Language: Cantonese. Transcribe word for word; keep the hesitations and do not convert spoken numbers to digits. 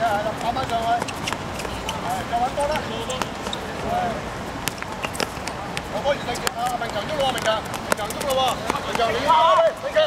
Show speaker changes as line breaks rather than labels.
係啦，跑翻上去，係就揾波啦。係。我波完定啊！明強喐咯喎，明強，明強喐咯喎，明強你跑啊！明強。